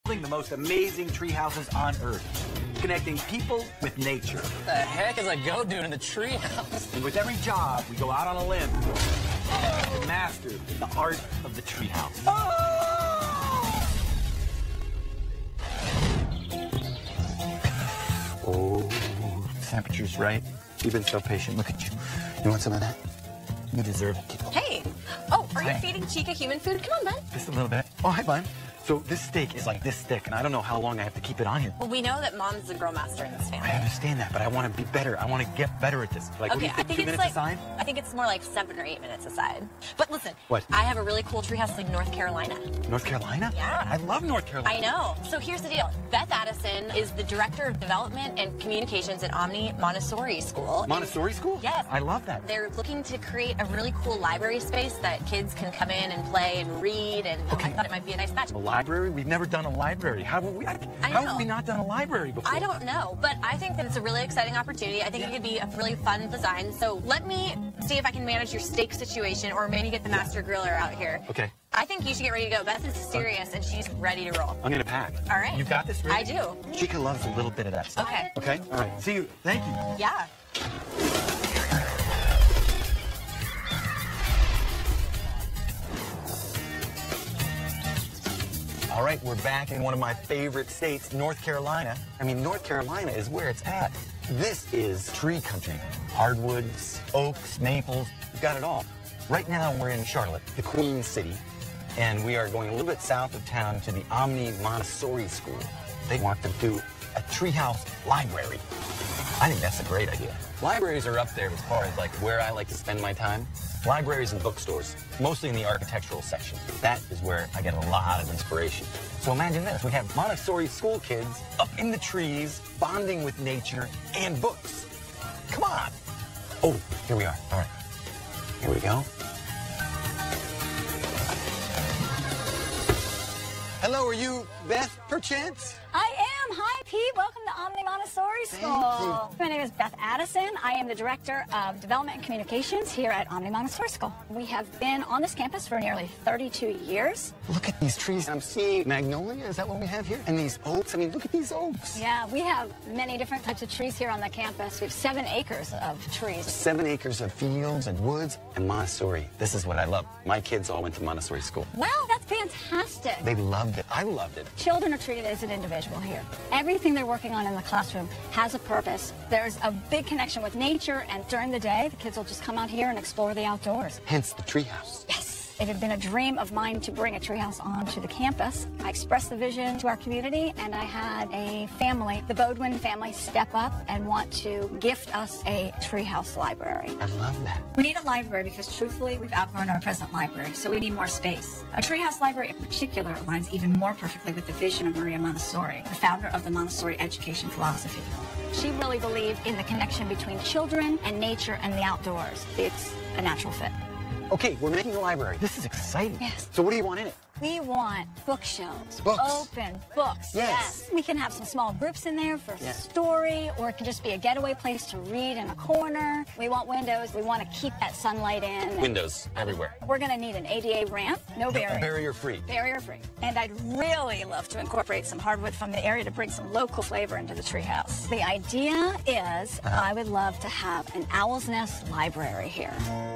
building the most amazing tree houses on Earth, connecting people with nature. What the heck is a goat doing in the tree house? And with every job, we go out on a limb to master the art of the tree house. Oh, temperature's right. You've been so patient. Look at you. You want some of that? You deserve it. Hey. Oh, are you feeding Chica human food? Come on, bud. Just a little bit. Oh, hi, bud. So this steak is like this thick, and I don't know how long I have to keep it on here. Well, we know that Mom's the grill master in this family. I understand that, but I want to be better. I want to get better at this. Like, what do you think, 2 minutes aside? I think it's more like 7 or 8 minutes aside. But listen, What? I have a really cool treehouse in North Carolina. North Carolina? Yeah. I love North Carolina. I know. So here's the deal. Beth Addison is the Director of Development and Communications at Omni Montessori School. Montessori school? Yes. I love that. They're looking to create a really cool library space that kids can come in and play and read, and I thought it might be a nice match. A library? We've never done a library. How have we not done a library before? I don't know, but I think that it's a really exciting opportunity. I think it could be a really fun design. So let me see if I can manage your steak situation, or maybe get the master griller out here. Okay. I think you should get ready to go. Beth is serious, and she's ready to roll. I'm going to pack. All right. You got this ready? I do. Chica loves a little bit of that stuff. Okay. Okay? All right. See you. Thank you. Yeah. All right, we're back in one of my favorite states, North Carolina. I mean, North Carolina is where it's at. This is tree country. Hardwoods, oaks, maples, we've got it all. Right now, we're in Charlotte, the Queen City, and we are going a little bit south of town to the Omni Montessori School. They want to do a treehouse library. I think that's a great idea. Libraries are up there as far as like where I like to spend my time. Libraries and bookstores, mostly in the architectural section. That is where I get a lot of inspiration. So imagine this, we have Montessori school kids up in the trees, bonding with nature and books. Come on. Oh, here we are. All right. Here we go. Hello, are you Beth, perchance? I am. Hi, Pete. Welcome to Omni Montessori School. My name is Beth Addison. I am the Director of Development and Communications here at Omni Montessori School. We have been on this campus for nearly 32 years. Look at these trees. I'm seeing magnolia. Is that what we have here? And these oaks. I mean, look at these oaks. Yeah, we have many different types of trees here on the campus. We have 7 acres of trees. 7 acres of fields and woods and Montessori. This is what I love. My kids all went to Montessori school. Wow, that's fantastic. They loved it. I loved it. Children are treated as an individual here. Everything they're working on in the classroom has a purpose. There's a big connection with nature, and during the day, the kids will just come out here and explore the outdoors. Hence the treehouse. Yes. It had been a dream of mine to bring a treehouse onto the campus. I expressed the vision to our community, and I had a family, the Bodwin family, step up and want to gift us a treehouse library. I love that. We need a library because, truthfully, we've outgrown our present library, so we need more space. A treehouse library in particular aligns even more perfectly with the vision of Maria Montessori, the founder of the Montessori education philosophy. She really believed in the connection between children and nature and the outdoors. It's a natural fit. Okay, we're making a library. This is exciting. Yes. So what do you want in it? We want bookshelves. Books. Open books. Yes. We can have some small groups in there for a story, or it can just be a getaway place to read in a corner. We want windows. We want to keep that sunlight in. Windows everywhere. We're going to need an ADA ramp. No barrier. Barrier-free. Barrier-free. And I'd really love to incorporate some hardwood from the area to bring some local flavor into the treehouse. The idea is I would love to have an Owl's Nest library here.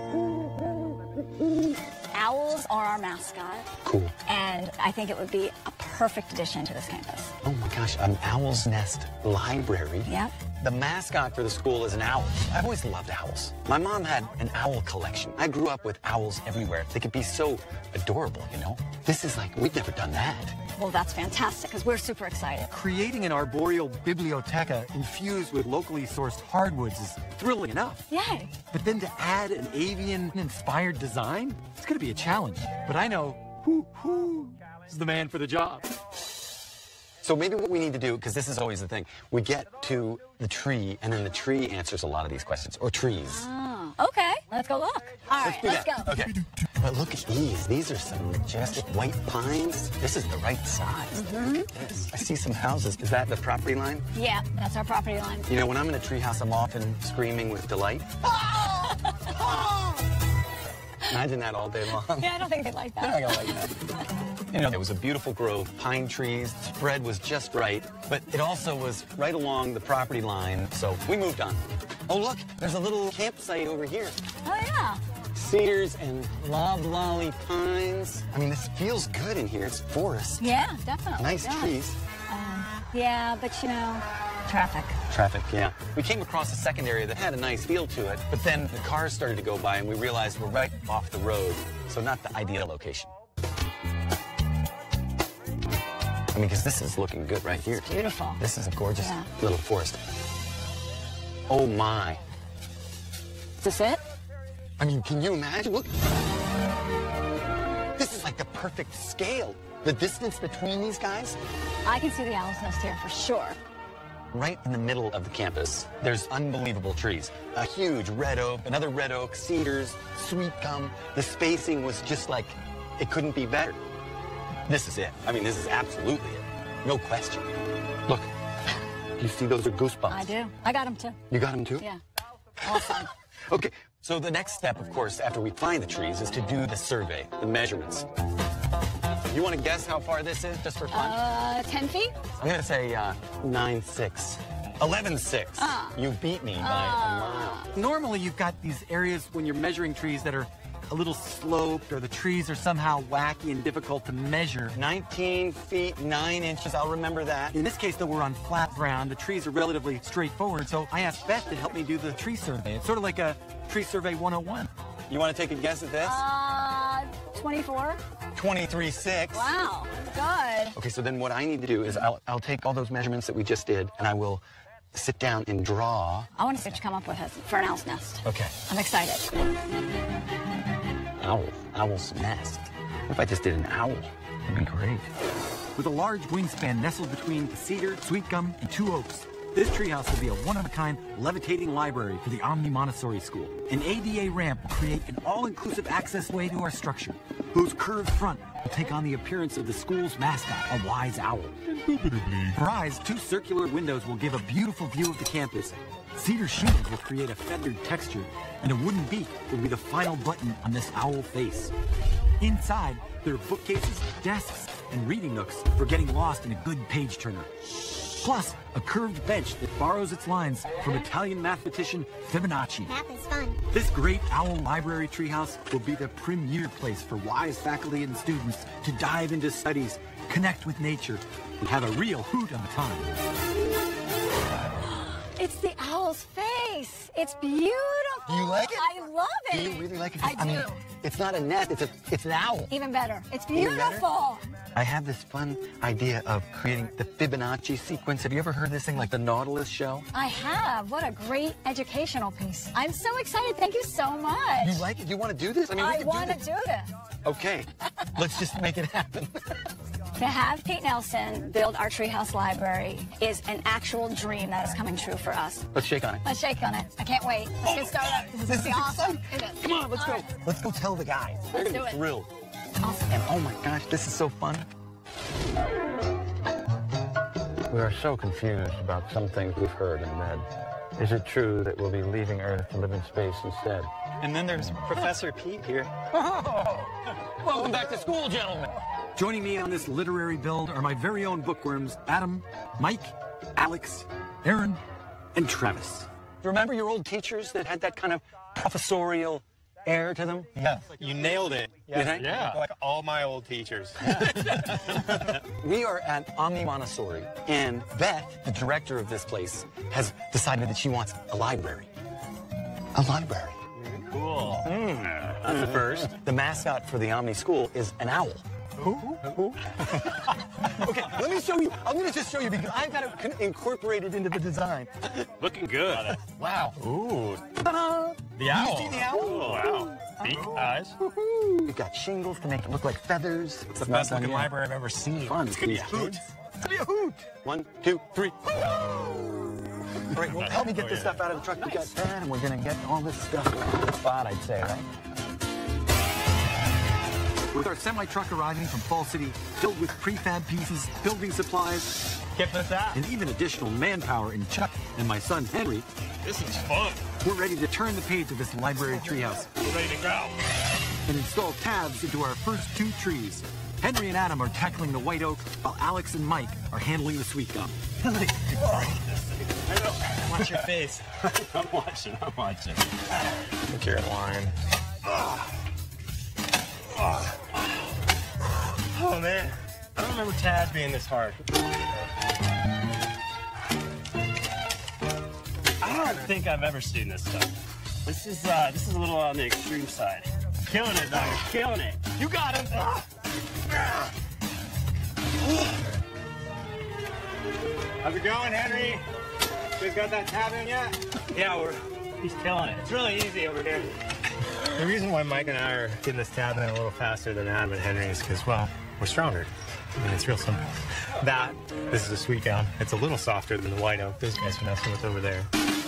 Owls are our mascot. Cool. And I think it would be a perfect addition to this campus. Oh my gosh, an Owl's Nest library? Yep. The mascot for the school is an owl. I've always loved owls. My mom had an owl collection. I grew up with owls everywhere. They could be so adorable, you know? This is like, we've never done that. Well, that's fantastic, because we're super excited. Creating an arboreal biblioteca infused with locally sourced hardwoods is thrilling enough. Yay. But then to add an avian-inspired design, it's going to be a challenge. But I know who is the man for the job. So maybe what we need to do, because this is always the thing, we get to the tree, and then the tree answers a lot of these questions, or trees. Oh, okay. Let's go look. All right, let's go. Okay. But look at these. These are some majestic white pines. This is the right size. Look at this. I see some houses. Is that the property line? Yeah, that's our property line. You know, when I'm in a treehouse, I'm often screaming with delight. Imagine that all day long. Yeah, I don't think they'd like that. I don't like that. You know, it was a beautiful grove, pine trees, spread was just right, but it also was right along the property line, so we moved on. Oh, look, there's a little campsite over here. Oh, yeah. Cedars and loblolly pines. I mean, this feels good in here. It's forest. Yeah, definitely. Nice Yeah. trees. Yeah, but you know, traffic. Traffic, yeah. We came across a second area that had a nice feel to it, but then the cars started to go by and we realized we're right off the road, so not the ideal location. I mean, because this is looking good right here. It's beautiful. This is a gorgeous Yeah. little forest. Oh my. Is this it? I mean, can you imagine? Look. This is like the perfect scale. The distance between these guys. I can see the owl's nest here for sure. Right in the middle of the campus, there's unbelievable trees. A huge red oak, another red oak, cedars, sweet gum. The spacing was just like, it couldn't be better. This is it. I mean, this is absolutely it. No question. Look, you see those are goosebumps. I do. I got them too. You got them too? Yeah. Awesome. Okay, so the next step, of course, after we find the trees is to do the survey, the measurements. You want to guess how far this is, just for fun? 10 feet? I'm going to say 9.6. 11.6. You beat me by a mile. Normally, you've got these areas when you're measuring trees that are a little sloped, or the trees are somehow wacky and difficult to measure. 19 feet, 9 inches. I'll remember that. In this case, though, we're on flat ground. The trees are relatively straightforward, so I asked Beth to help me do the tree survey. It's sort of like a tree survey 101. You want to take a guess at this? 24? 23.6. Wow. Good. Okay, so then what I need to do is I'll take all those measurements that we just did, and I will sit down and draw. I want to see what you come up with for an owl's nest. Okay. I'm excited. Owl's nest. What if I just did an owl? That'd be great. With a large wingspan nestled between a cedar, sweet gum, and 2 oaks, this treehouse will be a one-of-a-kind levitating library for the Omni Montessori School. An ADA ramp will create an all-inclusive access way to our structure, whose curved front will take on the appearance of the school's mascot, a wise owl. For eyes, 2 circular windows will give a beautiful view of the campus. Cedar shingles will create a feathered texture, and a wooden beak will be the final button on this owl face. Inside, there are bookcases, desks, and reading nooks for getting lost in a good page turner. Plus, a curved bench that borrows its lines from Italian mathematician Fibonacci. Math is fun. This great owl library treehouse will be the premier place for wise faculty and students to dive into studies, connect with nature, and have a real hoot of a time. It's the owl's face. It's beautiful. Do you like it? I love it. Do you really like it? I mean, do. it's not a nest, it's an owl. Even better. It's Even better? beautiful. I have this fun idea of creating the Fibonacci sequence. Have you ever heard this thing like the Nautilus show? I have. What a great educational piece. I'm so excited. Thank you so much. You like it? You want to do this? I mean, we I could want to this. do this. Okay, let's just make it happen. To have Pete Nelson build our treehouse library is an actual dream that is coming true for us. Let's shake on it. Let's shake on it. I can't wait. Let's get started. This is gonna be awesome. It is. Come on, let's go. All right. Let's go tell the guys. They're Let's gonna do be it. thrilled. Awesome. And oh my gosh, this is so fun. We are so confused about some things we've heard and read. Is it true that we'll be leaving Earth to live in space instead? And then there's Professor Pete here. Welcome back to school, gentlemen. Joining me on this literary build are my very own bookworms, Adam, Mike, Alex, Aaron, and Travis. Remember your old teachers that had that kind of professorial air to them? Yes. You nailed it. Did I? Yeah. Like all my old teachers. We are at Omni Montessori, and Beth, the director of this place, has decided that she wants a library. A library. Cool. That's the first. The mascot for the Omni School is an owl. Who? Okay, let me show you. I'm going to just show you because I've got it incorporated into the design. Looking good. Wow. Ooh. Ta-da! The owl. You see the owl? Oh, wow. Beak eyes. We've got shingles to make it look like feathers. It's the best looking library I've ever seen. Fun. It's gonna be a hoot. It's gonna be a hoot. 1, 2, 3. All right, well, help me get this stuff out of the truck. We got that, and we're gonna get all this stuff on the spot, I'd say, right? With our semi-truck arriving from Fall City, filled with prefab pieces, building supplies, Get this out. and even additional manpower in Chuck and my son Henry, This is fun. we're ready to turn the page of this library treehouse. We're ready to go. and install tabs into our first 2 trees. Henry and Adam are tackling the white oak, while Alex and Mike are handling the sweet gum. Watch your face. I'm watching. Look, you're in line. Oh, man. I don't remember tabs being this hard. I don't think I've ever seen this stuff. This is a little on the extreme side. Killing it, Doc. Killing it. You got him. How's it going, Henry? You guys got that tab in yet? Yeah, he's killing it. It's really easy over here. The reason why Mike and I are getting this tab in a little faster than Adam and Henry is because, well, we're stronger. I mean, it's real simple. This is a sweet gum. It's a little softer than the white oak those guys are messing with over there.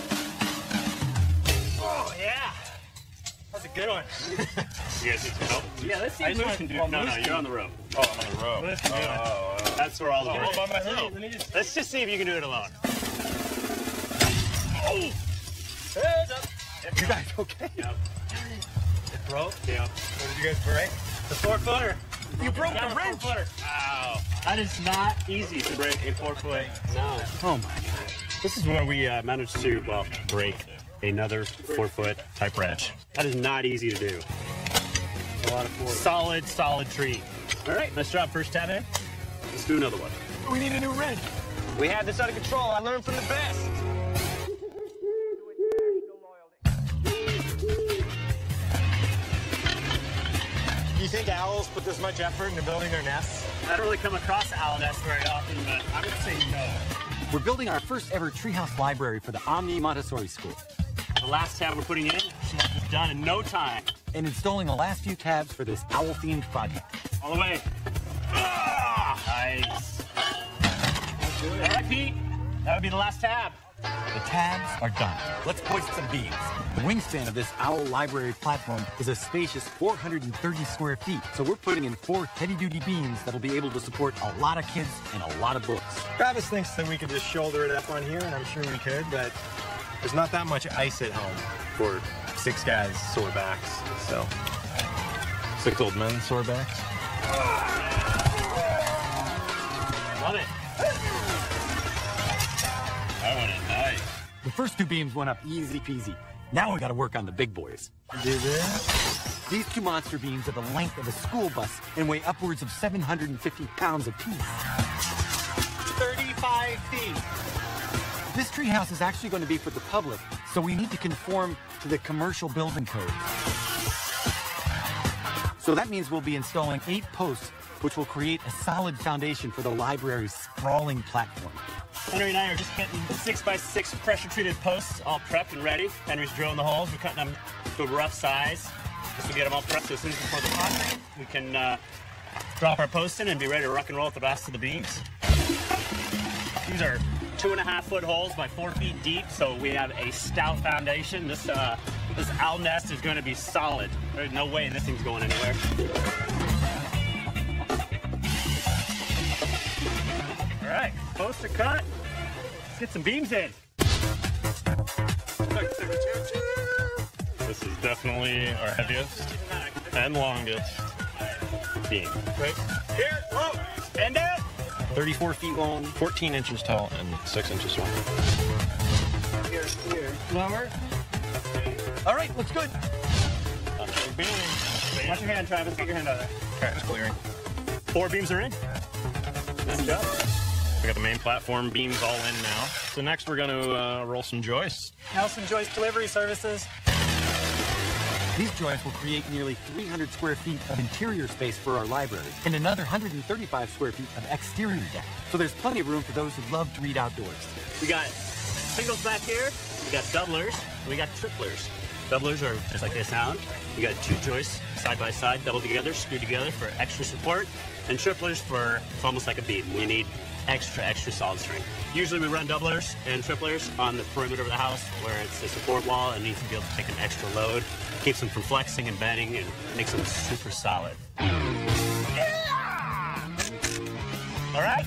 Oh, yeah. That's a good one. You guys need some help? Yeah, let's see if Moose can do it. No, you're on the rope. Oh, I'm on the rope. Moose can do it. That's where all the work is. Let's just see if you can do it alone. Oh! Heads up. You guys okay? Yep. It broke? Yeah. What did you guys break? The 4-footer. You broke the wrench. Wow. That is not easy to break a 4-foot. No. Oh, my God. This is where we managed to, well, break another 4-foot type wrench. That is not easy to do. A lot of force. Solid tree. All right, let's drop first tab in. Let's do another one. We need a new wrench. We had this under control. I learned from the best. Do you think owls put this much effort into building their nests? I don't really come across owl nests very often, but I would say no. We're building our first ever treehouse library for the Omni Montessori School. The last tab we're putting in, she's done in no time. And installing the last few tabs for this owl-themed project. All the way. Ah, nice. All right, Pete. That would be the last tab. The tabs are done. Let's hoist some beams. The wingspan of this owl library platform is a spacious 430 square feet. So we're putting in 4 heavy-duty beams that'll be able to support a lot of kids and a lot of books. Travis thinks that we could just shoulder it up on here, and I'm sure we could, but there's not that much ice at home for 6 guys sore backs, so. 6 old men sore backs. Love it. That one is nice. The first 2 beams went up easy peasy. Now we gotta work on the big boys. Do this? These 2 monster beams are the length of a school bus and weigh upwards of 750 pounds apiece. 35 feet. This treehouse is actually going to be for the public, so we need to conform to the commercial building code. So that means we'll be installing 8 posts, which will create a solid foundation for the library's sprawling platform. Henry and I are just getting 6x6 pressure-treated posts all prepped and ready. Henry's drilling the holes. We're cutting them to a rough size just to get them all prepped. So as soon as we pour the concrete, we can drop our posts in and be ready to rock and roll with the rest of the beams. These are 2.5-foot holes by 4 feet deep, so we have a stout foundation. This owl nest is going to be solid. There's no way this thing's going anywhere. All right, posts are cut. Let's get some beams in. This is definitely our heaviest and longest beam. Right here, whoa, and down. 34 feet long, 14 inches tall, and 6 inches wide. Here. Lower. All right, looks good. Beam. Watch your hand, Travis. Get your hand out of there. Okay, it's clearing. 4 beams are in. Nice job. We got the main platform beams all in now. So next we're going to roll some joists. Nelson Joist Delivery Services. These joists will create nearly 300 square feet of interior space for our library and another 135 square feet of exterior deck. So there's plenty of room for those who love to read outdoors. We got singles back here, we got doublers, and we got triplers. Doublers are just like they sound. You got 2 joists side by side, doubled together, screwed together for extra support, and triplers for, it's almost like a beam. You need extra solid strength. Usually we run doublers and triplers on the perimeter of the house where it's a support wall and needs to be able to take an extra load. Keeps them from flexing and bending and makes them super solid. Yeah! All right,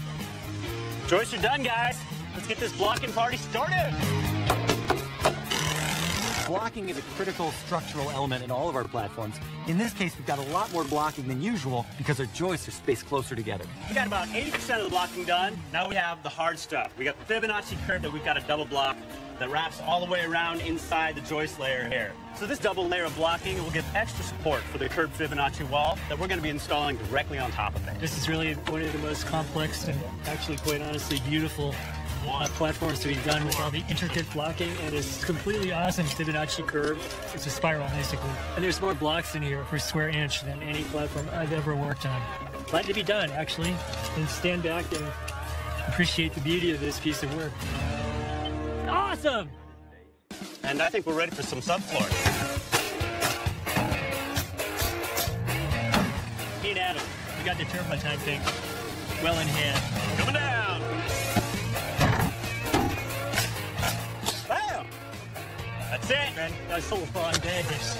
joists are done, guys. Let's get this blocking party started. Blocking is a critical structural element in all of our platforms. In this case, we've got a lot more blocking than usual because our joists are spaced closer together. We got about 80% of the blocking done. Now we have the hard stuff. We got the Fibonacci curve that we've got a double block that wraps all the way around inside the joist layer here. So this double layer of blocking will give extra support for the curved Fibonacci wall that we're going to be installing directly on top of it. This is really one of the most complex and actually, quite honestly, beautiful platforms to be done with all the intricate blocking, and it's completely awesome Fibonacci curve. It's a spiral, basically. And there's more blocks in here per square inch than any platform I've ever worked on. Glad to be done, actually, and stand back and appreciate the beauty of this piece of work. Awesome! And I think we're ready for some subfloors. Me and Adam, we got the turpentine thing well in hand. Coming down! Bam! That's it! Man, that's so fun days.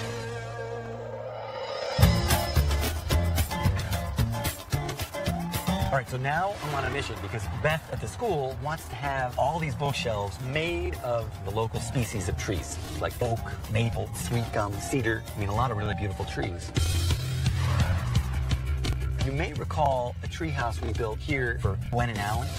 All right, so now I'm on a mission because Beth at the school wants to have all these bookshelves made of the local species of trees, like oak, maple, sweet gum, cedar. I mean, a lot of really beautiful trees. You may recall a tree house we built here for Gwen and Alan.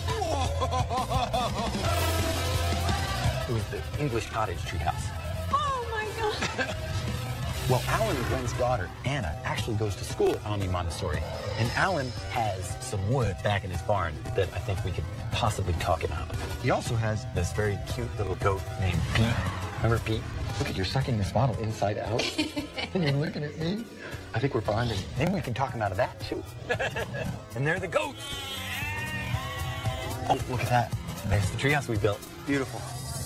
It was the English cottage tree house. Oh my God. Well, Alan and Gwen's daughter, Anna, actually goes to school at Omni Montessori. And Alan has some wood back in his barn that I think we could possibly talk him out of. He also has this very cute little goat named Pete. Remember Pete? Look at, you're sucking this bottle inside out. And you're looking at me. I think we're bonding. Maybe we can talk him out of that, too. And they're the goats. Oh, look at that. There's the treehouse we built. Beautiful.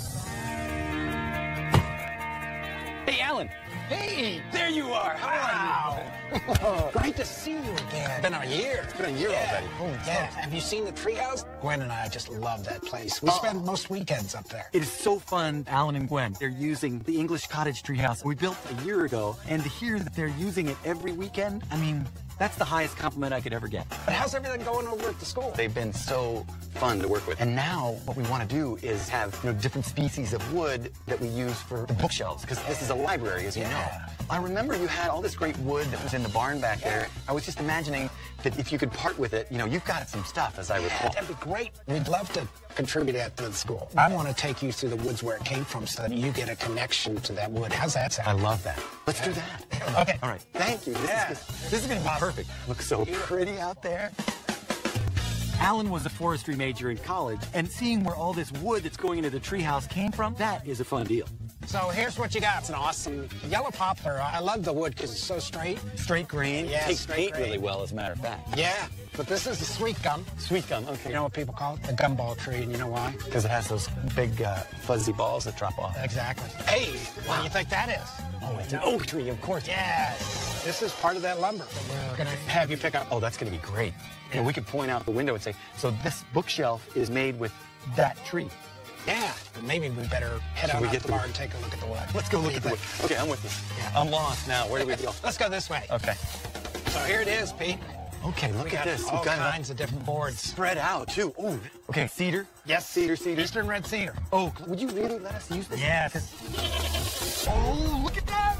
Hey, Alan. Hey, there you are. How are you? Great to see you again. It's been a year. It's been a year already. Oh, yeah. Have you seen the treehouse? Gwen and I just love that place. We spend most weekends up there. It is so fun, Alan and Gwen. They're using the English cottage treehouse we built a year ago, and to hear that they're using it every weekend, I mean, that's the highest compliment I could ever get. But how's everything going over at the school? They've been so fun to work with. And now what we want to do is have different species of wood that we use for the bookshelves, because this is a library, as you know. I remember you had all this great wood that was in the barn back there. I was just imagining that if you could part with it, you've got some stuff, as I recall. That'd be great. We'd love to contribute that to the school. I want to take you through the woods where it came from so that you get a connection to that wood. How's that sound? I love that. Let's do that. Okay. All right. Thank you. This is going to be perfect. Looks so pretty out there. Alan was a forestry major in college, and seeing where all this wood that's going into the treehouse came from, that is a fun deal. So here's what you got. It's an awesome yellow poplar. I love the wood because it's so straight. Straight green. Yeah, Takes straight paint green. really well, as a matter of fact. Yeah, but this is the sweet gum. Sweet gum, okay. You know what people call it? The gumball tree, and you know why? Because it has those big fuzzy balls that drop off. Exactly. Hey, what do you think that is? Oh, it's an oak tree, of course. Yes. This is part of that lumber that we're going to have you pick up. Oh, that's going to be great. And we could point out the window and say, so this bookshelf is made with that tree. Yeah, but maybe we better head Should out we to get the the bar wood? and take a look at the wood. Let's go look What at do the you wood. think? Okay, I'm with you. Yeah. I'm lost now. Where do we go? Let's go this way. Okay. So here it is, Pete. Okay, look We at got this. all We've got kinds of different boards. spread out, too. Ooh. Okay, cedar. Yes. Cedar. Eastern red cedar. Oak. Would you really let us use this? Yes. Oh, look at that.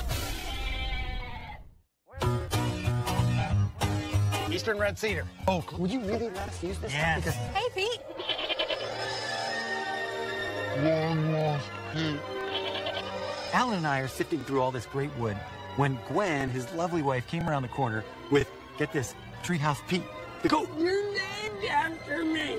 Eastern red cedar. Oak. Would you really let us use this? Yes. Because Hey, Pete. Alan and I are sifting through all this great wood when Gwen, his lovely wife, came around the corner with, get this, Treehouse Pete, the goat. You're named after me.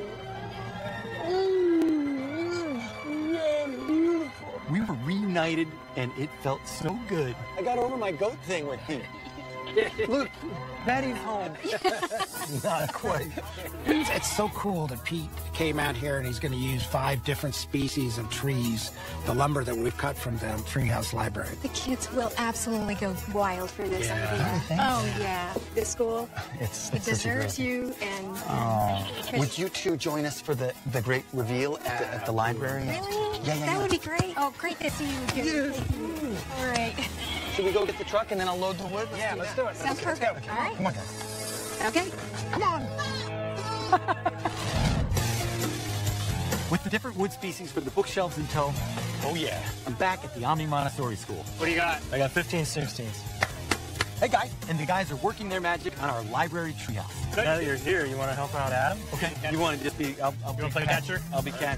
Beautiful. We were reunited, and it felt so good. I got over my goat thing with Pete. Look, Maddie's home. Not quite. It's so cool that Pete came out here and he's going to use 5 different species of trees, the lumber that we've cut from the Treehouse Library. The kids will absolutely go wild for this Yeah. idea. Oh, yeah. This school, It's it deserves you, and Would you two join us for the great reveal at the library? really? Yeah. That would be great. Oh, great to see you again. All right. Should we go get the truck and then I'll load the wood? Yeah, let's do it. Sounds perfect. All right. Come on, guys. Okay. Come on. With the different wood species for the bookshelves in tow, Oh, yeah. I'm back at the Omni Montessori School. What do you got? I got 15 16s. Hey guys, and the guys are working their magic on our library treehouse. Now that you're here, you want to help out Adam? Okay, you want to just be, I'll You want to play catcher? I'll be catcher.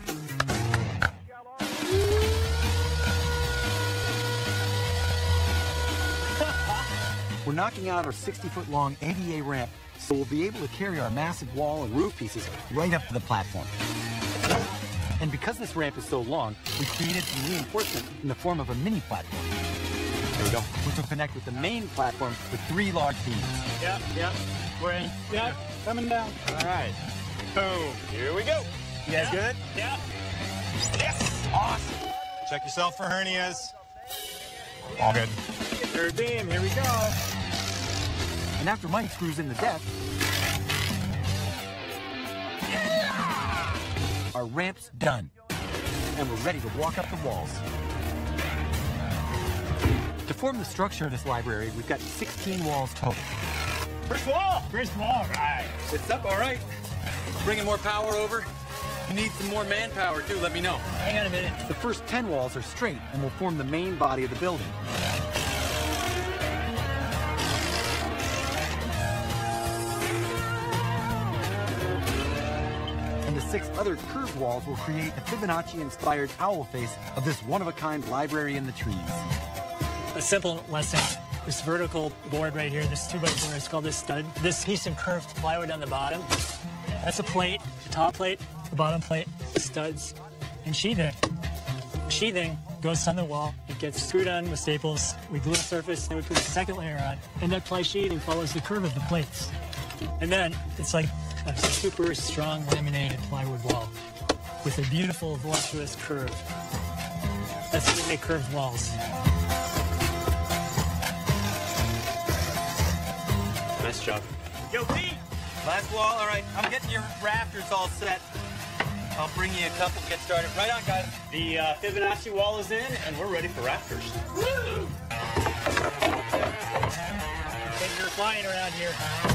We're knocking out our 60-foot long ADA ramp, so we'll be able to carry our massive wall and roof pieces right up to the platform. And because this ramp is so long, we created some reinforcement in the form of a mini platform. There we go. Which will connect with the main platform with 3 large beams. Yep, yep. We're in. Yep, coming down. All right. Boom. Here we go. You guys good? Yeah. Yes. Awesome. Check yourself for hernias. All good. Third beam, here we go. And after Mike screws in the deck, our ramp's done. And we're ready to walk up the walls. To form the structure of this library, we've got 16 walls total. First wall. First wall, right. It's up, all right. Bringing more power over. If you need some more manpower, too, let me know. Hang on a minute. The first 10 walls are straight and will form the main body of the building. And the 6 other curved walls will create the Fibonacci-inspired owl face of this one-of-a-kind library in the trees. A simple lesson. This vertical board right here, this 2x4, is called this stud. This piece of curved plywood on the bottom, that's a plate, the top plate, the bottom plate, the studs, and sheathing. Sheathing goes on the wall. It gets screwed on with staples. We glue the surface, then we put a second layer on. And that ply sheathing follows the curve of the plates. And then it's like a super strong laminated plywood wall with a beautiful, voluptuous curve. That's how we make curved walls. Nice job. Yo, Pete. Last wall. All right. I'm getting your rafters all set. I'll bring you a couple. Get started. Right on, guys. The Fibonacci wall is in, and we're ready for rafters. Woo! Things are flying around here.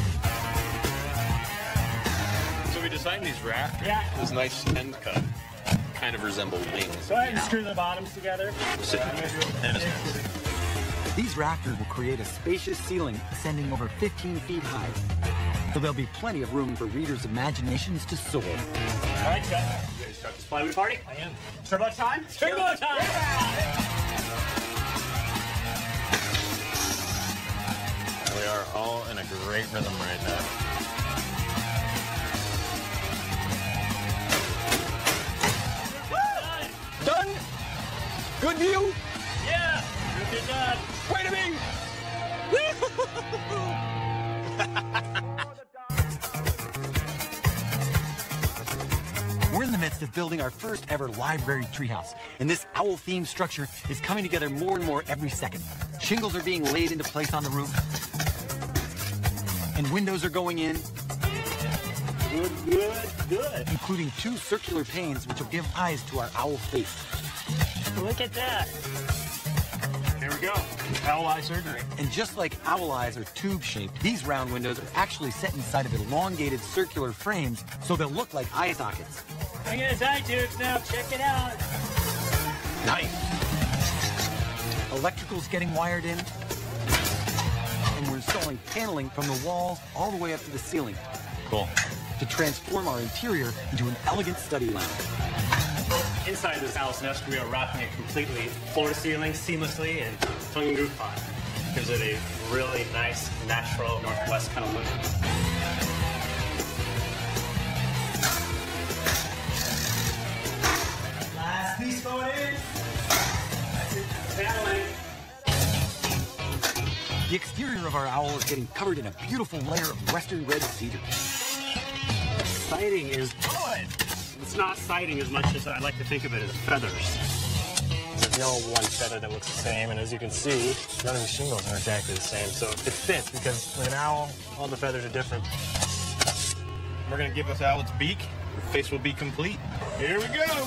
So we designed these rafters. Yeah. This nice end cut. Kind of resemble wings. Go ahead and screw the bottoms together. These rafters will create a spacious ceiling ascending over 15 feet high. So there'll be plenty of room for readers' imaginations to soar. All right, Chuck. You ready to start this plywood party? I am. Turbo time? Turbo time! We are all in a great rhythm right now. Done. Good view. Yeah! Good done. Way to be. We're in the midst of building our first ever library treehouse, and this owl-themed structure is coming together more and more every second. Shingles are being laid into place on the roof, and windows are going in, Good, good, good. including 2 circular panes which will give eyes to our owl face. Look at that. There we go. Owl eye surgery. And just like owl eyes are tube-shaped, these round windows are actually set inside of elongated circular frames, so they'll look like eye sockets. Look at his eye tubes now. Check it out. Nice. Electrical's getting wired in, and we're installing paneling from the walls all the way up to the ceiling. Cool. To transform our interior into an elegant study lounge. Inside this owl's nest, we are wrapping it completely floor to ceiling, seamlessly, and tongue and groove fine. Gives it a really nice, natural Northwest kind of look. Last piece going in. Paneling. The exterior of our owl is getting covered in a beautiful layer of western red cedar. Siding is good. It's not siding as much as I like to think of it as feathers. There's no one feather that looks the same, and as you can see, none of the shingles are exactly the same. So it fits because with an owl, all the feathers are different. We're going to give this owl its beak. The face will be complete. Here we go.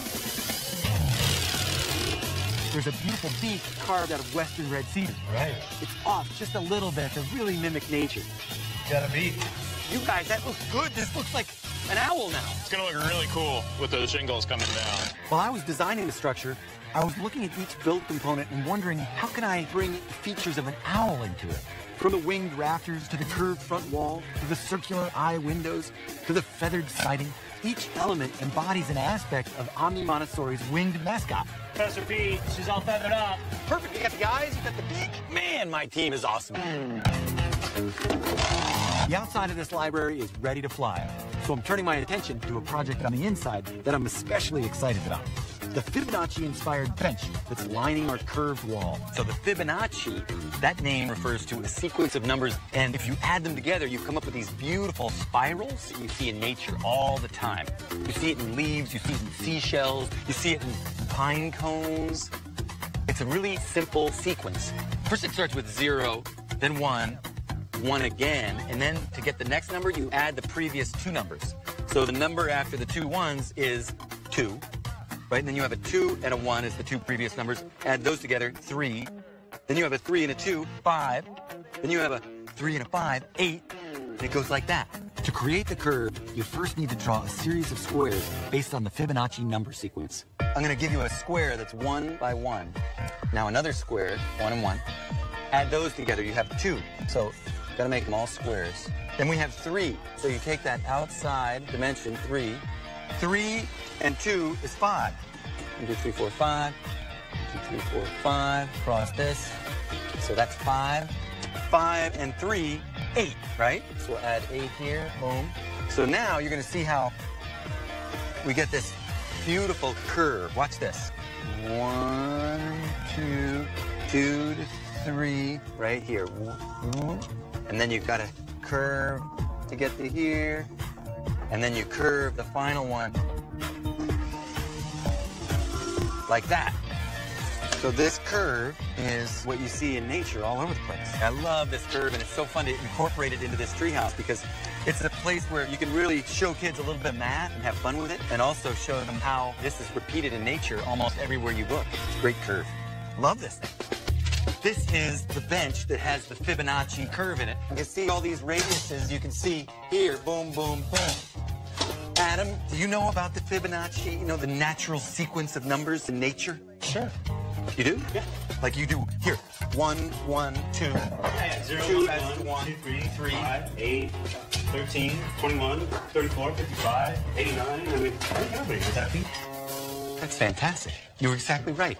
There's a beautiful beak carved out of western red cedar. Right. It's off just a little bit to really mimic nature. Got a beat. You guys, that looks good. This looks like an owl now. It's gonna look really cool with those shingles coming down. While I was designing the structure, I was looking at each build component and wondering, how can I bring the features of an owl into it? From the winged rafters, to the curved front wall, to the circular eye windows, to the feathered siding, each element embodies an aspect of Omni Montessori's winged mascot. Professor P, she's all feathered up. Perfect. You got the eyes, you got the beak. Man, my team is awesome. The outside of this library is ready to fly, so I'm turning my attention to a project on the inside that I'm especially excited about. The Fibonacci-inspired bench that's lining our curved wall. So the Fibonacci, that name refers to a sequence of numbers, and if you add them together, you come up with these beautiful spirals that you see in nature all the time. You see it in leaves, you see it in seashells, you see it in pine cones. It's a really simple sequence. First it starts with 0, then 1, 1 again, and then to get the next number, you add the previous 2 numbers. So the number after the 2 ones is 2. Right? And then you have a 2 and a 1 as the 2 previous numbers. Add those together, 3. Then you have a 3 and a 2, 5. Then you have a 3 and a 5, 8. And it goes like that. To create the curve, you first need to draw a series of squares based on the Fibonacci number sequence. I'm going to give you a square that's 1 by 1. Now another square, 1 and 1. Add those together, you have 2. So you've got to make them all squares. Then we have 3. So you take that outside dimension, 3. 3 and 2 is 5. 1, 2, 3, 4, 5. 1, 2, 3, 4, 5. Cross this. So that's 5. 5 and 3, 8, right? So we'll add 8 here. Boom. So now you're going to see how we get this beautiful curve. Watch this. 1, 2, 2 to 3, right here. And then you've got to curve to get to here. And then you curve the final one like that. So this curve is what you see in nature all over the place. I love this curve, and it's so fun to incorporate it into this treehouse because it's a place where you can really show kids a little bit of math and have fun with it, and also show them how this is repeated in nature almost everywhere you look. It's a great curve. Love this thing. This is the bench that has the Fibonacci curve in it. You can see all these radiuses. You can see here, boom, boom, boom. Adam, do you know about the Fibonacci? You know, the natural sequence of numbers in nature? Sure. You do? Yeah. Like you do here. 1, 1, 2. Yeah, 0, 2 1, 1, 2, 3, 5, 8, 13, 21, 34, 55, 89. I mean, I think everybody knows that feat. That's fantastic. You were exactly right.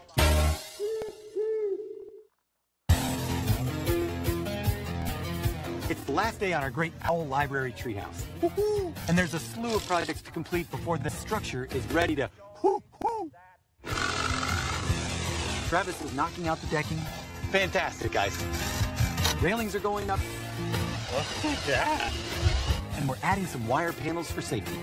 It's the last day on our great Owl Library treehouse. And there's a slew of projects to complete before the structure is ready to whoo-hoo. Travis is knocking out the decking. Fantastic, guys. Railings are going up. Look at that. And we're adding some wire panels for safety.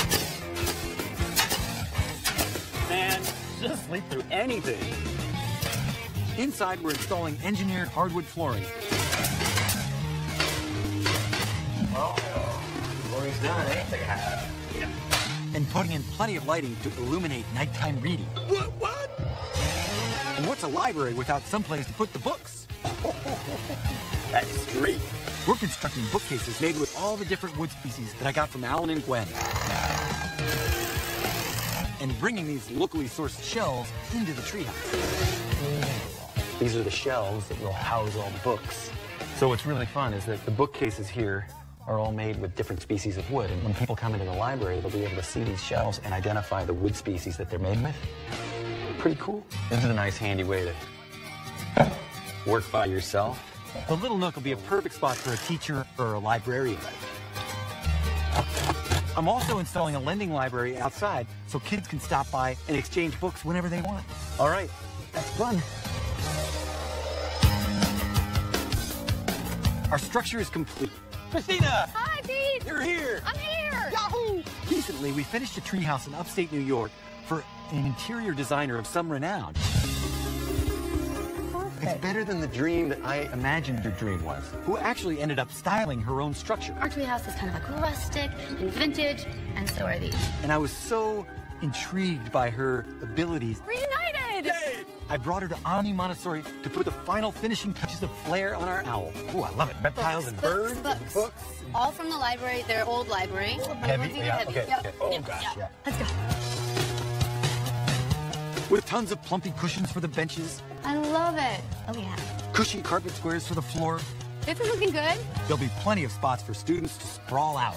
Man, just sleep through anything. Inside, we're installing engineered hardwood flooring. Well, floor's done, eh? Yeah. And putting in plenty of lighting to illuminate nighttime reading. What? And what's a library without someplace to put the books? That is great. We're constructing bookcases made with all the different wood species that I got from Alan and Gwen. And bringing these locally sourced shelves into the treehouse. These are the shelves that will house all the books. So what's really fun is that the bookcases here are all made with different species of wood. And when people come into the library, they'll be able to see these shelves and identify the wood species that they're made with. Pretty cool. This is a nice, handy way to work by yourself. The little nook will be a perfect spot for a teacher or a librarian. I'm also installing a lending library outside so kids can stop by and exchange books whenever they want. All right, that's fun. Our structure is complete. Christina! Hi, Pete! You're here! I'm here! Yahoo! Recently, we finished a treehouse in upstate New York for an interior designer of some renown. It's better than the dream that I imagined your dream was. Who actually ended up styling her own structure. Our treehouse is kind of like rustic and vintage, and so are these. And I was so intrigued by her abilities. Reunited! Yay! I brought her to Omni Montessori to put the final finishing touches of flair on our owl. Ooh, I love it. Reptiles and birds and books. All from the library, their old library. Heavy? Yeah, okay. Oh, gosh, yeah. Let's go. With tons of plumpy cushions for the benches. I love it. Oh, yeah. Cushy carpet squares for the floor. This is looking good. There'll be plenty of spots for students to sprawl out.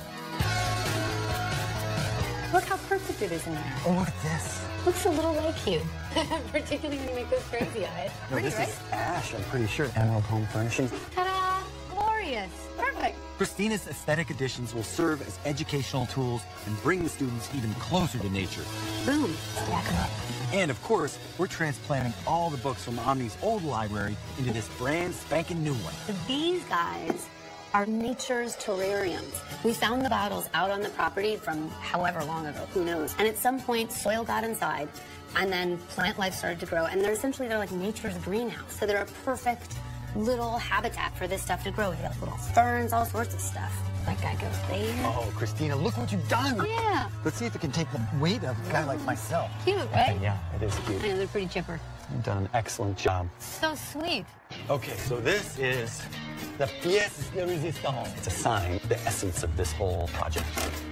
Look how perfect it is in there. Oh, look at this. Looks a little like you. Particularly when you make those crazy eyes. No, Pretty, this right? is Ash, I'm pretty sure. Emerald Home Furnishings. Ta-da! Glorious. Perfect. Christina's aesthetic additions will serve as educational tools and bring the students even closer to nature. Boom. Stack them up. And of course, we're transplanting all the books from Omni's old library into this brand spanking new one. These guys are nature's terrariums. We found the bottles out on the property from however long ago, who knows. And at some point, soil got inside, and then plant life started to grow, and they're like nature's greenhouse. So they're a perfect little habitat for this stuff to grow. They got little ferns, all sorts of stuff. That guy goes there. Oh, Christina, look what you've done. Yeah. Let's see if it can take the weight of a guy like myself. Cute, right? Yeah, it is I cute. know, they're pretty chipper. You've done an excellent job. So sweet. Okay, so this is the pièce de résistance. It's a sign, the essence of this whole project.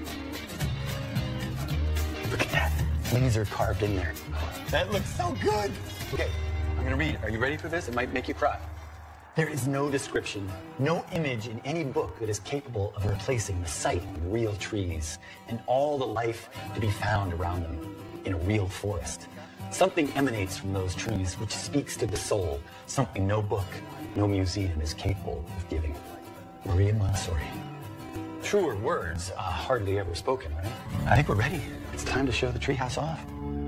Look at that. Laser carved in there. That looks so good. Okay, I'm gonna read. Are you ready for this? It might make you cry. There is no description, no image in any book that is capable of replacing the sight of real trees and all the life to be found around them in a real forest. Something emanates from those trees which speaks to the soul, something no book, no museum is capable of giving. Maria Montessori. Truer words hardly ever spoken, right? I think we're ready. It's time to show the treehouse off.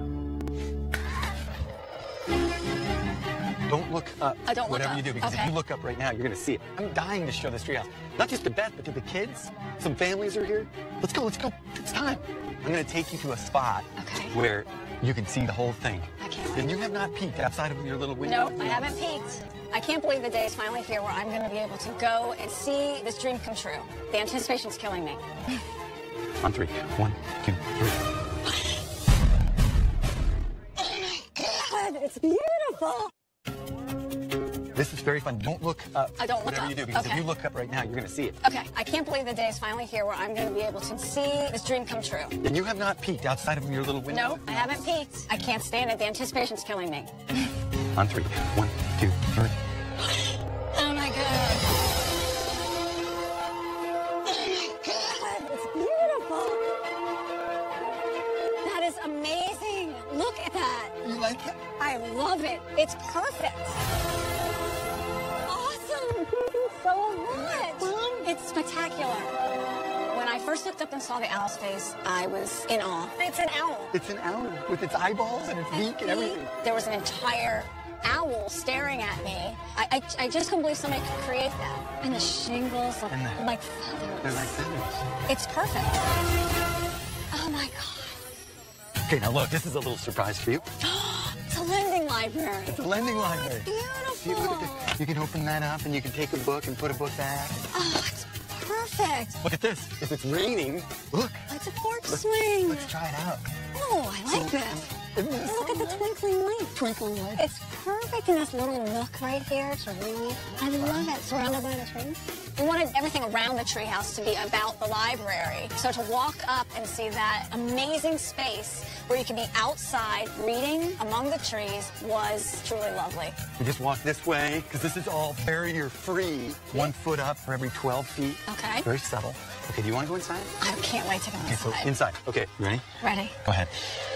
Don't look up. I don't look whatever up. you do, because Okay. if you look up right now, you're going to see it. I'm dying to show this treehouse. Not just to Beth, but to the kids. Some families are here. Let's go, let's go. It's time. I'm going to take you to a spot where you can see the whole thing. I can't wait. And you have not peeked outside of your little window? Nope, I haven't peeked. I can't believe the day is finally here where I'm going to be able to go and see this dream come true. The anticipation's killing me. On three. 1, 2, 3. God, it's beautiful. This is very fun. Don't look up. I don't look whatever up. you do, because Okay. if you look up right now, you're going to see it. Okay, I can't believe the day is finally here where I'm going to be able to see this dream come true. And you have not peeked outside of your little window? Nope, I haven't peeked. I can't stand it. The anticipation's killing me. On 3. 1, 2, 3. Oh my God. Oh my God, it's beautiful. That is amazing. Look at that. You like it? I love it. It's perfect. Awesome. Thank you so much. It's spectacular. When I first looked up and saw the owl's face, I was in awe. It's an owl. It's an owl with its eyeballs and its beak and everything. There was an entire owl staring at me. I just couldn't believe somebody could create that. And the shingles look And the- like feathers. They're like feathers. It's perfect. Oh my God. Okay, now look, this is a little surprise for you. It's a lending library. It's a lending library. Beautiful. See, look at this. You can open that up and you can take a book and put a book back. Oh, it's perfect. Look at this. If it's raining, look. It's a porch swing. Let's try it out. Oh, I like this. Look at the twinkling light. Twinkling light. It's perfect in this little nook right here to read. I love it. Surrounded by the trees. We wanted everything around the treehouse to be about the library. So to walk up and see that amazing space where you can be outside reading among the trees was truly lovely. We just walk this way, because this is all barrier-free. 1 foot up for every 12 feet. Okay. Very subtle. Okay, do you want to go inside? I can't wait to go Okay, inside. so inside. Okay, you ready? Ready? Go ahead.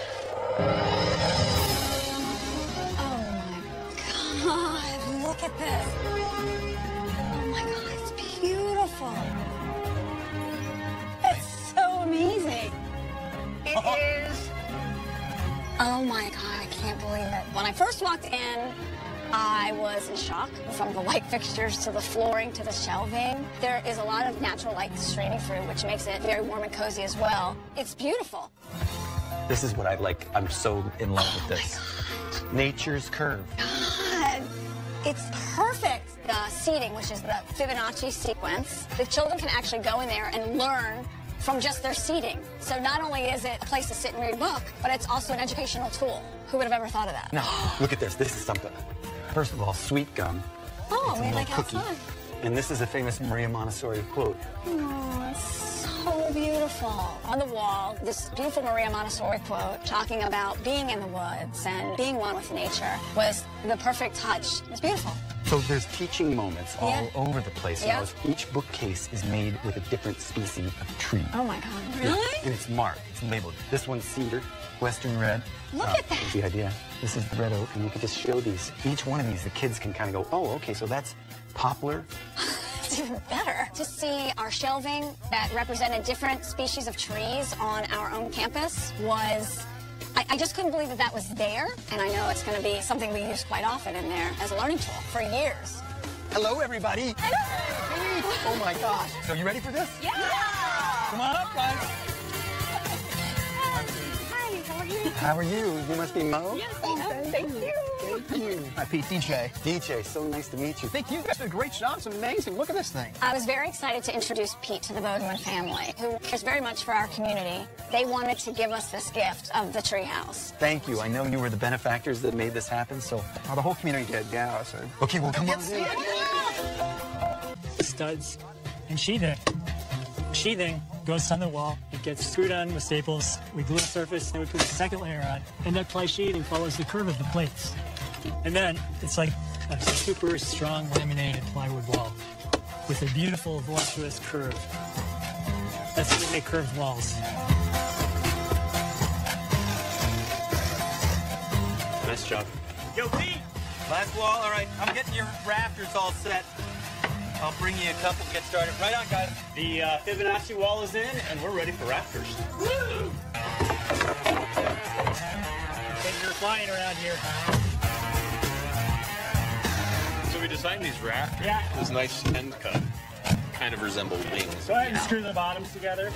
Oh my God, look at this. Oh my God, it's beautiful. It's so amazing. It is. Oh my God, I can't believe it. When I first walked in, I was in shock. From the light fixtures to the flooring to the shelving. There is a lot of natural light streaming through, which makes it very warm and cozy as well. It's beautiful. This is what I like. I'm so in love with this. Nature's curve. God, it's perfect. The seating, which is the Fibonacci sequence, the children can actually go in there and learn from just their seating. So not only is it a place to sit and read a book, but it's also an educational tool. Who would have ever thought of that? Now, look at this. This is something. First of all, sweet gum. Oh, It's a we little like cookie. outside. And this is a famous Maria Montessori quote. Oh, it's so beautiful. On the wall, this beautiful Maria Montessori quote talking about being in the woods and being one with nature was the perfect touch. It's beautiful. So there's teaching moments all over the place. Yeah. Notice each bookcase is made with a different species of tree. Oh my God, Yeah. really? And it's marked. It's labeled. This one's cedar, western red. Look at that. That's the idea. This is the red oak, and you can just show these. Each one of these, the kids can kind of go, oh, okay, so that's poplar. It's even better to see our shelving that represented different species of trees on our own campus was, I just couldn't believe that that was there. And I know it's going to be something we use quite often in there as a learning tool for years. Hello, everybody. Hello. Oh, my gosh. So you ready for this? Yeah. Come on up, guys. Hi, how are you? How are you? You must be Mo? Yes, thank you. Thank you. Hi, Pete. DJ. DJ, so nice to meet you. Thank you. You guys did a great job. It's amazing. Look at this thing. I was very excited to introduce Pete to the Bodeman family, who cares very much for our community. They wanted to give us this gift of the treehouse. Thank you. I know you were the benefactors that made this happen, so... Oh, the whole community did. Yeah, so. Okay, well, come on. Studs and sheathing. Sheathing goes on the wall. It gets screwed on with staples. We glue the surface, and we put a second layer on. And that ply sheathing follows the curve of the plates. And then it's like a super strong laminated plywood wall with a beautiful, voluptuous curve. That's how we make curved walls. Nice job. Yo, Pete! Last wall, all right. I'm getting your rafters all set. I'll bring you a couple, get started. Right on, guys. The Fibonacci wall is in, and we're ready for rafters. Woo! Things are flying around here. So we designed these rafters. Yeah. This nice end cut. Kind of resemble wings. Go ahead and screw the bottoms together.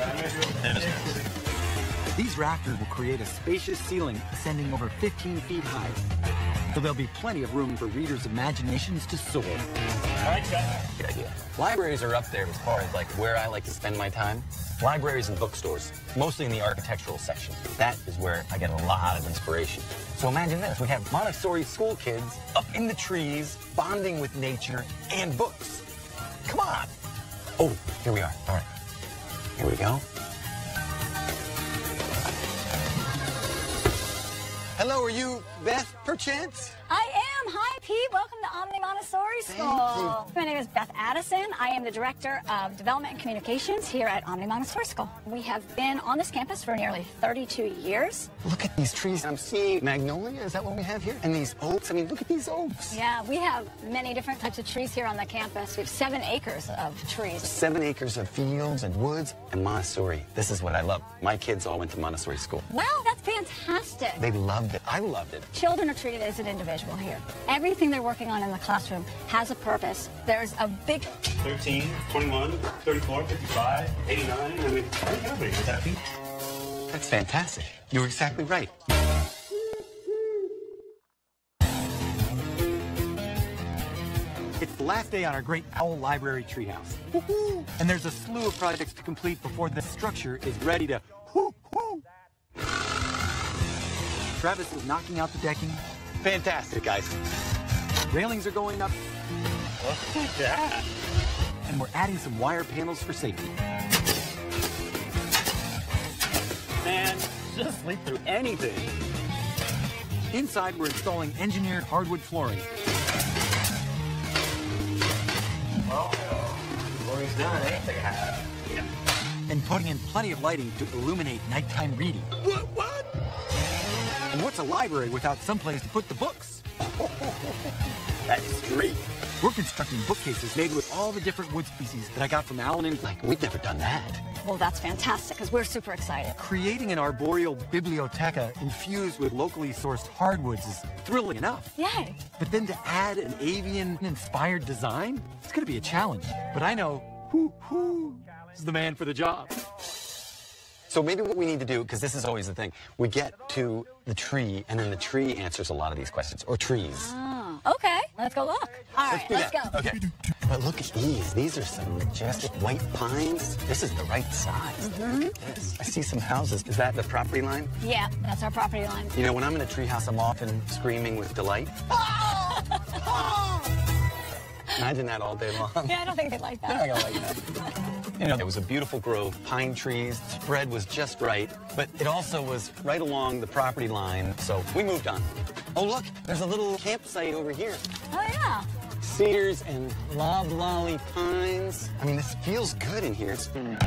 These rafters will create a spacious ceiling ascending over 15 feet high. So there'll be plenty of room for readers' imaginations to soar. All right, Jeff. Good idea. Libraries are up there as far as like where I like to spend my time. Libraries and bookstores, mostly in the architectural section. That is where I get a lot of inspiration. So imagine this, we have Montessori school kids up in the trees, bonding with nature and books. Come on. Oh, here we are. All right. Here we go. Hello, are you Beth, perchance? I am. Hi, Pete. Welcome to Omni Montessori School. My name is Beth Addison. I am the Director of Development and Communications here at Omni Montessori School. We have been on this campus for nearly 32 years. Look at these trees. I'm seeing magnolia. Is that what we have here? And these oaks. I mean, look at these oaks. Yeah, we have many different types of trees here on the campus. We have 7 acres of trees. 7 acres of fields and woods and Montessori. This is what I love. My kids all went to Montessori school. Wow, that's fantastic. They loved it. I loved it. Children are treated as an individual here. Everything they're working on in the classroom has a purpose. There's a big... 13, 21, 34, 55, 89. I mean, I think everybody was happy. That's fantastic. You're exactly right. It's the last day on our great Owl Library treehouse. And there's a slew of projects to complete before the structure is ready to whoo-hoo. Travis is knocking out the decking. Fantastic, guys. Railings are going up. Look at that. And we're adding some wire panels for safety. Man, just sleep through anything. Inside, we're installing engineered hardwood flooring. Well, flooring's done. Anything I have. Yeah. And putting in plenty of lighting to illuminate nighttime reading. What? And what's a library without someplace to put the books? That's great. We're constructing bookcases made with all the different wood species that I got from Allen and Like, we've never done that. Well, that's fantastic, because we're super excited. Creating an arboreal biblioteca infused with locally sourced hardwoods is thrilling enough. Yay. But then to add an avian-inspired design, it's going to be a challenge. But I know who is the man for the job. So maybe what we need to do, because this is always the thing, we get to the tree, and then the tree answers a lot of these questions, or trees. Oh, okay. Let's go look. All right, let's go. Okay. But look at these. These are some majestic white pines. This is the right size. Yes. I see some houses. Is that the property line? Yeah, that's our property line. You know, when I'm in a treehouse, I'm often screaming with delight. Imagine that all day long. Yeah, I don't think they like that. I don't like that. You know, it was a beautiful grove, pine trees, spread was just right, but it also was right along the property line, so we moved on. Oh, look, there's a little campsite over here. Oh, yeah. Cedars and loblolly pines. I mean, this feels good in here.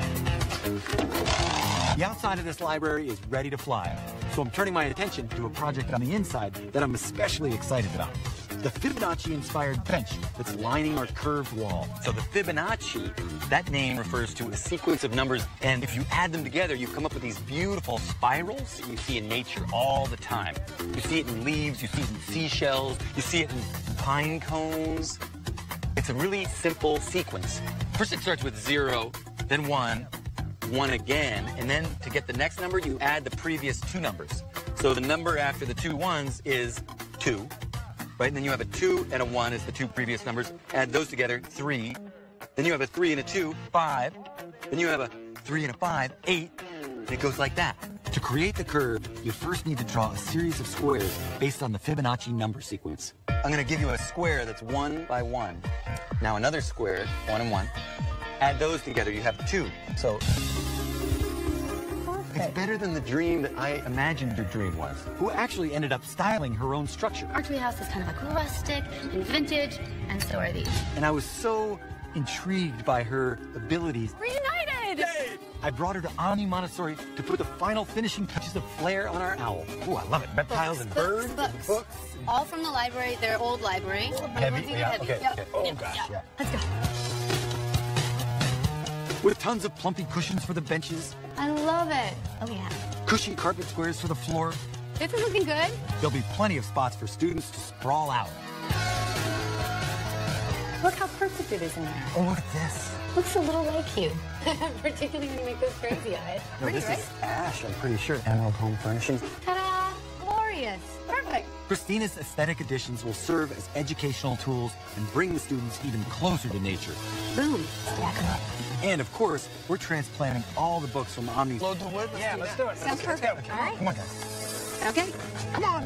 The outside of this library is ready to fly, so I'm turning my attention to a project on the inside that I'm especially excited about. The Fibonacci-inspired bench that's lining our curved wall. So the Fibonacci, that name refers to a sequence of numbers, and if you add them together, you come up with these beautiful spirals that you see in nature all the time. You see it in leaves, you see it in seashells, you see it in pine cones. It's a really simple sequence. First it starts with 0, then 1, 1 again, and then to get the next number, you add the previous 2 numbers. So the number after the 2 ones is 2. Right, and then you have a 2 and a 1 as the 2 previous numbers. Add those together, 3. Then you have a 3 and a 2, 5. Then you have a 3 and a 5, 8. And it goes like that. To create the curve, you first need to draw a series of squares based on the Fibonacci number sequence. I'm going to give you a square that's 1 by 1. Now another square, 1 and 1. Add those together, you have 2. So it's better than the dream that I imagined your dream was. Who actually ended up styling her own structure. Our treehouse is kind of like rustic and vintage, and so are these. And I was so intrigued by her abilities. Reunited! Yay! I brought her to Omni Montessori to put the final finishing touches of flair on our owl. Ooh, I love it. Reptiles and birds and books. All from the library, their old library. Heavy? Yeah, okay. Oh, gosh, yeah. Let's go. With tons of plumpy cushions for the benches. I love it. Oh, yeah. Cushy carpet squares for the floor. This is looking good. There'll be plenty of spots for students to sprawl out. Look how perfect it is in there. Oh, look at this. Looks a little like you. Particularly when you make those crazy eyes. No, Pretty, this right? is ash, I'm pretty sure. Emerald Home Furnishings. Ta-da! Glorious. Perfect. Christina's aesthetic additions will serve as educational tools and bring the students even closer to nature. Boom. Stack them up. And of course, we're transplanting all the books from Omni's. Load the wood? Yeah, let's do it. Sounds perfect. All right. Come on, guys. Okay. Come on.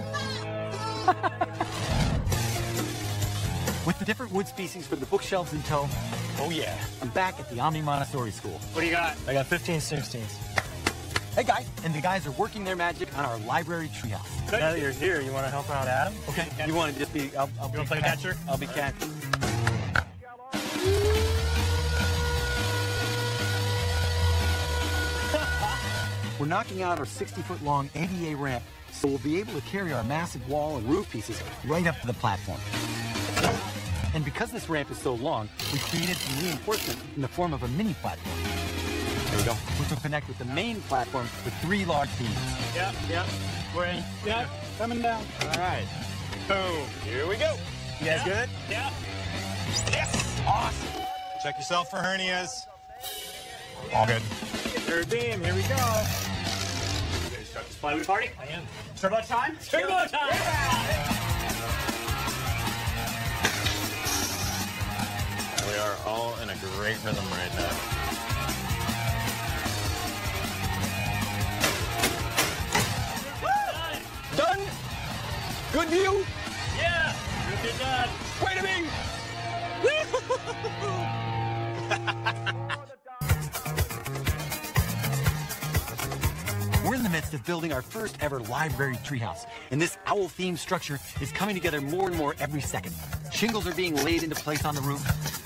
With the different wood species for the bookshelves in tow, Oh, yeah. I'm back at the Omni Montessori School. What do you got? I got 15 16s. Hey guys, and the guys are working their magic on our library treehouse. Now that you're here, you want to help out Adam? Okay, you want to just be, I'll You be want to play catcher? I'll be catcher. We're knocking out our 60-foot-long ADA ramp, so we'll be able to carry our massive wall and roof pieces right up to the platform. And because this ramp is so long, we created some reinforcement in the form of a mini platform. There we go. Which will connect with the main platform with 3 large beams. Yep, yep. We're in. Yep, coming down. All right. Boom. Here we go. You guys good? Yeah. Yes. Awesome. Check yourself for hernias. All good. Third beam. Here we go. Ready to start this plywood party? I am. Turbo time? Turbo time! Yeah. We are all in a great rhythm right now. Done? Good view? Yeah. Good done. Way to be! We're in the midst of building our first ever library treehouse, and this owl-themed structure is coming together more and more every second. Shingles are being laid into place on the roof,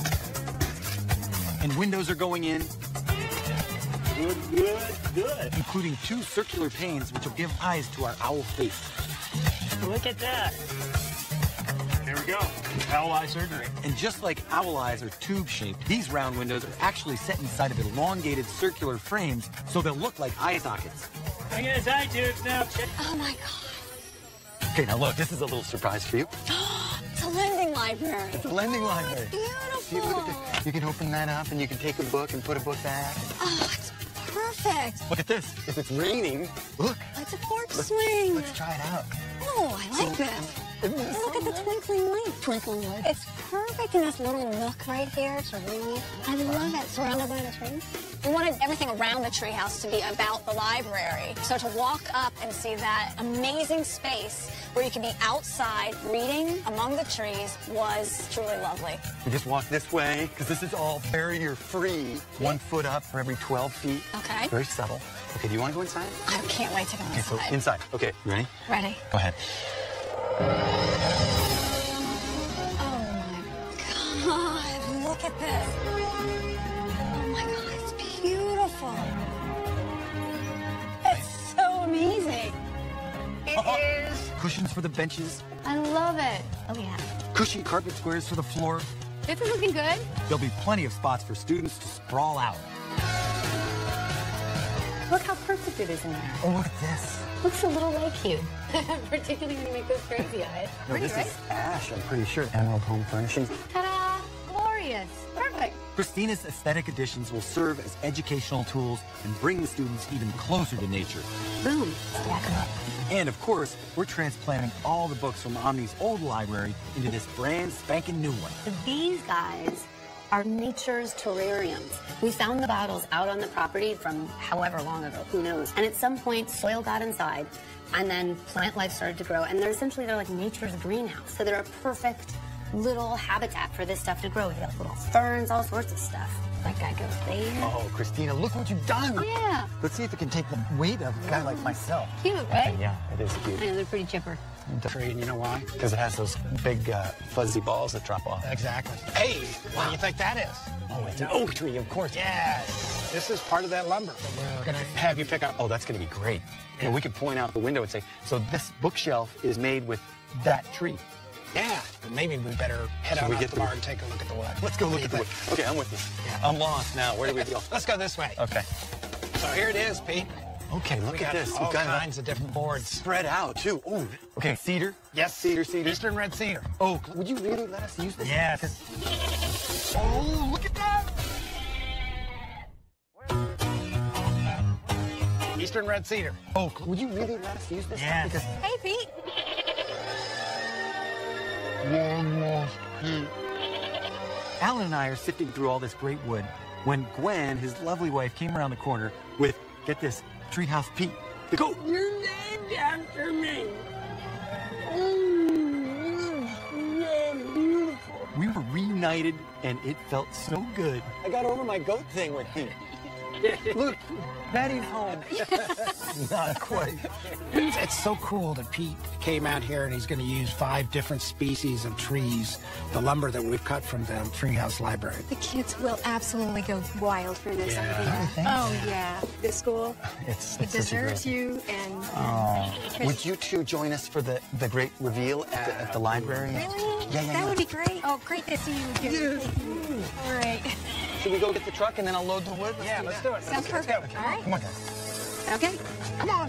and windows are going in, Good, good, good. including 2 circular panes which will give eyes to our owl face. Look at that. Here we go. Owl eye surgery. And just like owl eyes are tube-shaped, these round windows are actually set inside of elongated circular frames, so they'll look like eye sockets. I got his eye tubes now. Check. Oh, my God. Okay, now look, this is a little surprise for you. It's a lending library. It's a lending library. Beautiful. See, look at this. You can open that up and you can take a book and put a book back. Oh, it's perfect. Look at this. If it's raining, look. It's a porch swing. Let's try it out. Oh, I like this. Look at the twinkling light. Twinkling light. It's perfect in this little nook right here to read. I love it, surrounded by the trees. We wanted everything around the treehouse to be about the library. So to walk up and see that amazing space where you can be outside reading among the trees was truly lovely. We just walk this way, because this is all barrier-free. 1 foot up for every 12 feet. Okay. Very subtle. Okay, do you want to go inside? I can't wait to go Okay, inside. so inside. Okay, you ready? Ready. Go ahead. Oh my God, look at this. Oh my God, it's beautiful. It's so amazing. It is. Cushions for the benches, I love it. Oh, yeah. cushy carpet squares for the floor. This is looking good. There'll be plenty of spots for students to sprawl out. Look how perfect it is in there. Oh, look at this. Looks a little like you. Particularly when you make those crazy eyes. No, Pretty, this right? is Ash, I'm pretty sure. Emerald Home Furnishings. Ta-da! Glorious. Perfect. Christina's aesthetic additions will serve as educational tools and bring the students even closer to nature. Boom. Stack them up. And of course, we're transplanting all the books from Omni's old library into this brand spanking new one. So these guys are nature's terrariums. We found the bottles out on the property from however long ago, who knows. And at some point, soil got inside, and then plant life started to grow, and they're like nature's greenhouse. So they're a perfect little habitat for this stuff to grow. They got little ferns, all sorts of stuff. That guy goes there. Oh, Christina, look what you've done. Yeah. Let's see if it can take the weight of a guy like myself. Cute, right? Yeah, it is I cute. know, they're pretty chipper. Tree, and you know why? Because it has those big fuzzy balls that drop off. Exactly. Hey, what do you think that is? Oh, it's an oak tree, of course. Yes. This is part of that lumber that we're going to have you pick up. Oh, that's going to be great. And we could point out the window and say, so this bookshelf is made with that tree. Yeah, but maybe we better head Should out we to get the the bar and take a look at the wood. Let's go look at the wood. Okay, I'm with you. Yeah. I'm lost now. Where do we go? Let's go this way. Okay. So here it is, Pete. Okay, look We at got this. all We've got kinds of different boards. spread out, too. Ooh. Okay, cedar. Yes. Cedar. Eastern red cedar. Oak. Would you really let us use this? Yes. Oh, look at that. Eastern red cedar. Oak. Would you really let us use this? Yes. Because Hey, Pete. Alan and I are sifting through all this great wood when Gwen, his lovely wife, came around the corner with, get this, Treehouse Pete, the goat. You're named after me. Beautiful. We were reunited, and it felt so good. I got over my goat thing with him. Look, Maddie's home. Not quite. It's so cool that Pete came out here and he's going to use 5 different species of trees, the lumber that we've cut from the Treehouse Library. The kids will absolutely go wild for this Yeah. idea. Oh, yeah. This school, It's it deserves you, and Would you two join us for the great reveal at the library? really? Yeah, That would be great. Oh, great to see you again. All right. Should we go get the truck and then I'll load the wood? Yeah, let's do it. Sounds perfect. All right. Come on, guys. Okay. Come on.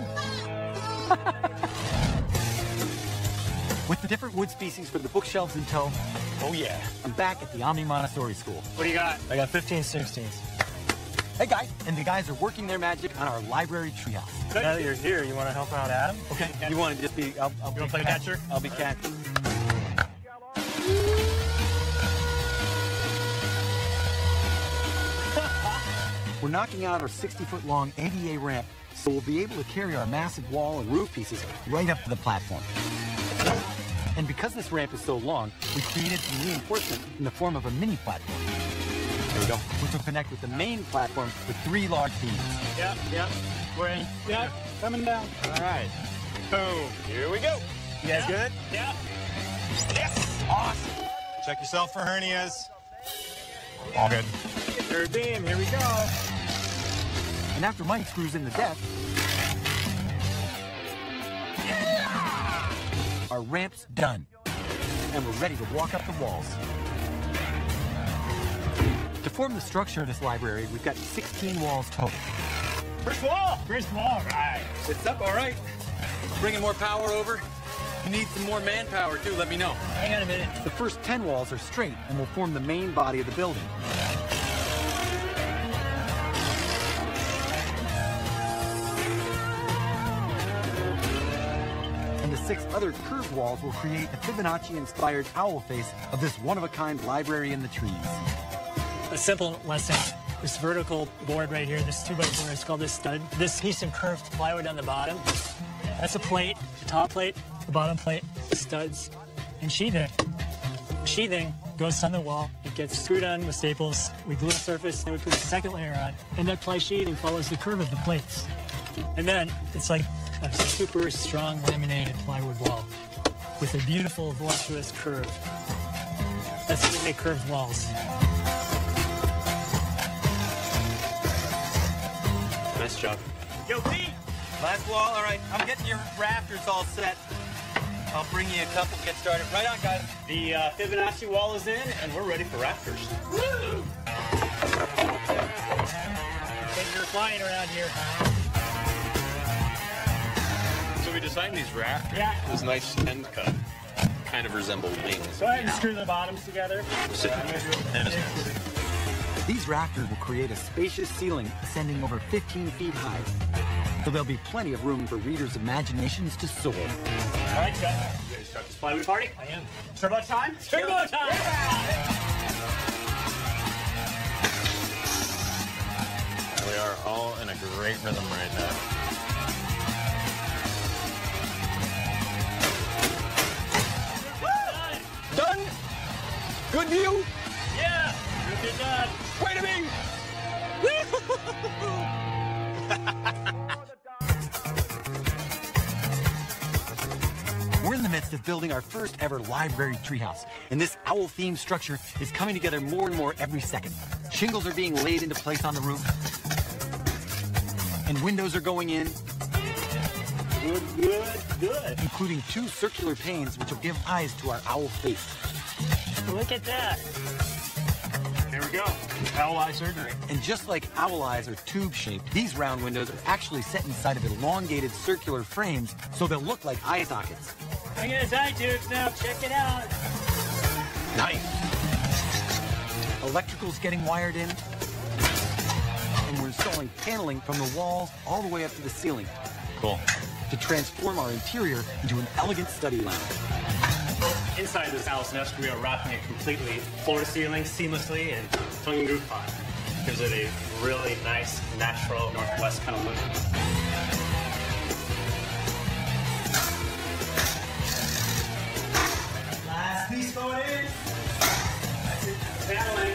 With the different wood species for the bookshelves in tow, Oh, yeah. I'm back at the Omni Montessori School. What do you got? I got 15 16s. Hey, guys. And the guys are working their magic on our library treehouse. Now that you're here, you want to help out Adam? Okay, you want to just be, I'll You be want to play catcher? I'll be catcher. We're knocking out our 60-foot-long ADA ramp, so we'll be able to carry our massive wall and roof pieces right up to the platform. And because this ramp is so long, we created some reinforcement in the form of a mini platform. There we go. Which will connect with the main platform with 3 large beams. Yep, yep. We're in. Yep, coming down. All right. Boom. Here we go. You guys good? Yeah. Yes. Awesome. Check yourself for hernias. All good. Third beam. Here we go. And after Mike screws in the deck, our ramp's done. And we're ready to walk up the walls. To form the structure of this library, we've got 16 walls total. First wall. First wall. Right. It's up, all right. Bringing more power over. If you need some more manpower, too, let me know. Hang on a minute. The first 10 walls are straight and will form the main body of the building. And the 6 other curved walls will create the Fibonacci-inspired owl face of this one-of-a-kind library in the trees. A simple lesson. This vertical board right here, this 2x4, is called this stud. This piece of curved plywood on the bottom, that's a plate, the top plate, the bottom plate, the studs, and sheathing. Sheathing goes on the wall. It gets screwed on with staples. We glue the surface, then we put a second layer on. And that ply sheathing follows the curve of the plates. And then it's like a super strong laminated plywood wall with a beautiful, voluptuous curve. That's how we make curved walls. Nice job. Yo, Pete! Last wall, all right. I'm getting your rafters all set. I'll bring you a couple to get started. Right on, guys. The Fibonacci wall is in, and we're ready for rafters. Woo! Things are flying around here. So we designed these rafters. Yeah. This nice end cut. Kind of resemble wings. Go ahead and screw the bottoms together. These rafters will create a spacious ceiling ascending over 15 feet high. So there'll be plenty of room for readers' imaginations to soar. All right, Chuck. You ready to start this plywood party? I am. Turbo time? Turbo time! We are all in a great rhythm right now. Done? Good view? Yeah! Good done. Way to be! We're in the midst of building our first ever library treehouse, and this owl-themed structure is coming together more and more every second. Shingles are being laid into place on the roof, and windows are going in. Good, good, good. Including 2 circular panes, which will give eyes to our owl face. Look at that. There we go. Owl eye surgery. And just like owl eyes are tube-shaped, these round windows are actually set inside of elongated circular frames, so they'll look like eye sockets. Look at his eye tubes now. Check it out. Nice. Electrical's getting wired in, and we're installing paneling from the walls all the way up to the ceiling. Cool. To transform our interior into an elegant study lounge. Inside this owl's nest, we are wrapping it completely floor to ceiling, seamlessly, and tongue and groove fine. Gives it a really nice, natural Northwest kind of look. Last piece going in. That's it. Paneling.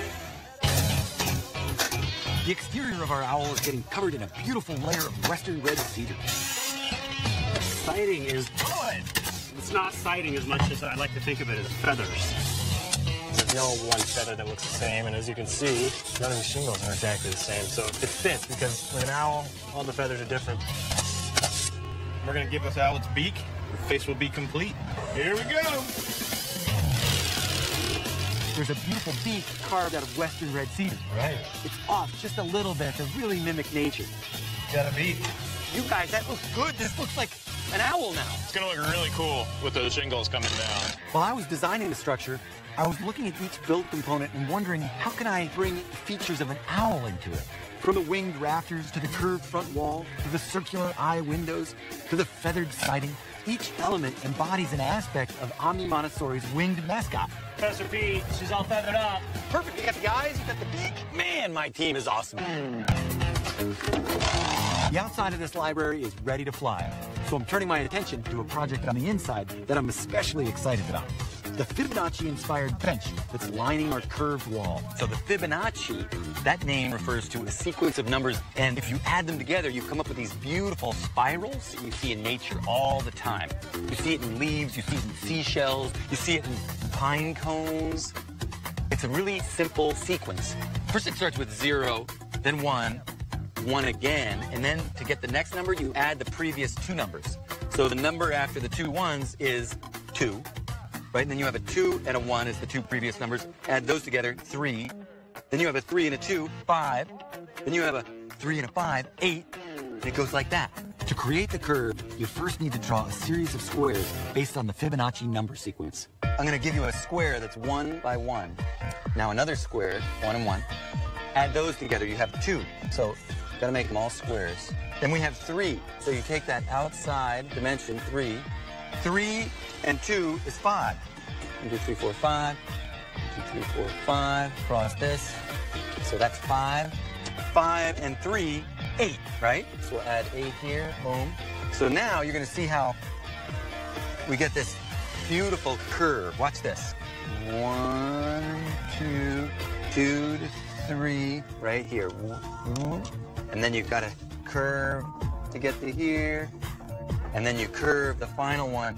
The exterior of our owl is getting covered in a beautiful layer of western red cedar. Siding is good. It's not siding as much as I like to think of it as feathers. There's no one feather that looks the same, and as you can see, none of the shingles are exactly the same. So it fits because with an owl, all the feathers are different. We're going to give this owl its beak. The face will be complete. Here we go. There's a beautiful beak carved out of western red cedar. Right. It's off just a little bit to really mimic nature. Got a beak. You guys, that looks good. This looks like an owl now. It's going to look really cool with those shingles coming down. While I was designing the structure, I was looking at each build component and wondering, how can I bring the features of an owl into it? From the winged rafters, to the curved front wall, to the circular eye windows, to the feathered siding, each element embodies an aspect of Omni Montessori's winged mascot. Professor P, she's all feathered up. Perfect. You got the eyes, you got the beak. Man, my team is awesome. The outside of this library is ready to fly, so I'm turning my attention to a project on the inside that I'm especially excited about. The Fibonacci-inspired bench that's lining our curved wall. So the Fibonacci, that name refers to a sequence of numbers, and if you add them together, you come up with these beautiful spirals that you see in nature all the time. You see it in leaves, you see it in seashells, you see it in pine cones. It's a really simple sequence. First it starts with 0, then 1, 1 again, and then to get the next number, you add the previous 2 numbers. So the number after the 2 ones is 2. Right? And then you have a 2 and a 1 as the 2 previous numbers. Add those together, 3. Then you have a 3 and a 2, 5. Then you have a 3 and a 5, 8. And it goes like that. To create the curve, you first need to draw a series of squares based on the Fibonacci number sequence. I'm going to give you a square that's 1 by 1. Now another square, 1 and 1. Add those together, you have 2. So got to make them all squares. Then we have 3. So you take that outside dimension, 3, 3 and 2 is 5. 1, 2, 3, 4, 5. 2, 3, 4, 5. Cross this. So that's 5. 5 and 3, 8, right? So we'll add 8 here. Boom. So now you're going to see how we get this beautiful curve. Watch this. 1, 2, 2 to 3, right here. And then you've got to curve to get to here. And then you curve the final one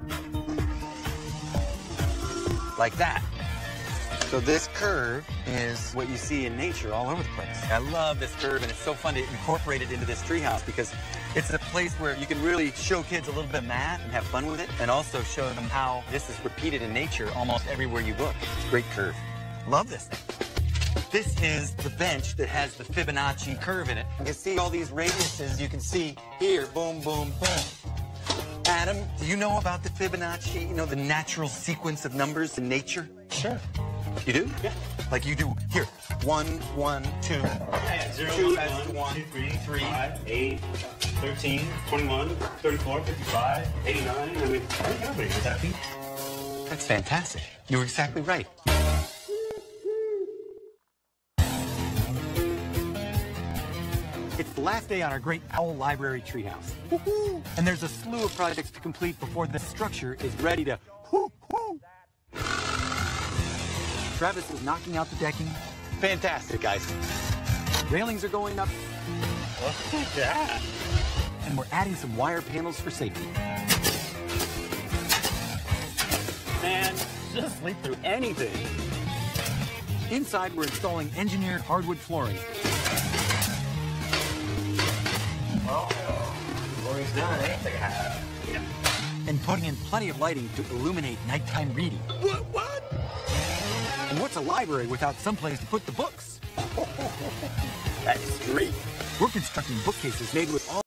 like that. So this curve is what you see in nature all over the place. I love this curve, and it's so fun to incorporate it into this treehouse because it's a place where you can really show kids a little bit of math and have fun with it, and also show them how this is repeated in nature almost everywhere you look. It's a great curve. Love this thing. This is the bench that has the Fibonacci curve in it. You can see all these radiuses. You can see here, boom, boom, boom. Adam, do you know about the Fibonacci? You know, the natural sequence of numbers in nature? Sure. You do? Yeah. Like you do here. 1, 1, 2. Yeah, 0, 2 1, 1, 2, 3, 5, 8, 13, 21, 34, 55, 89. I mean, I think everybody knows that feat. That's fantastic. You were exactly right. It's the last day on our great Owl Library treehouse. And there's a slew of projects to complete before the structure is ready to whoo-hoo. Travis is knocking out the decking. Fantastic, guys. Railings are going up. Look at that. And we're adding some wire panels for safety. Man, just sleep through anything. Inside, we're installing engineered hardwood flooring. Well, floor's done, eh? Yeah. And putting in plenty of lighting to illuminate nighttime reading. What? And what's a library without someplace to put the books? That is great. We're constructing bookcases made with all